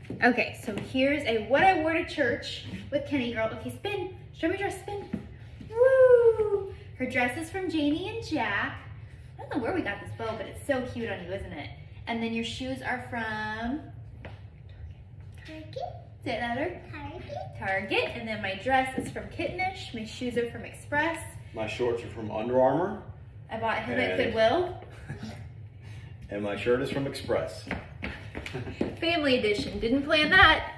Okay, so here's a what I wore to church with Kenny girl. Okay, spin. Show me your dress, spin. Woo! Her dress is from Janie and Jack. I don't know where we got this bow, but it's so cute on you, isn't it? And then your shoes are from Target. Say it louder. Target. And then my dress is from Kittenish. My shoes are from Express. My shorts are from Under Armour. I bought him at Goodwill. And my shirt is from Express. Family edition. Didn't plan that.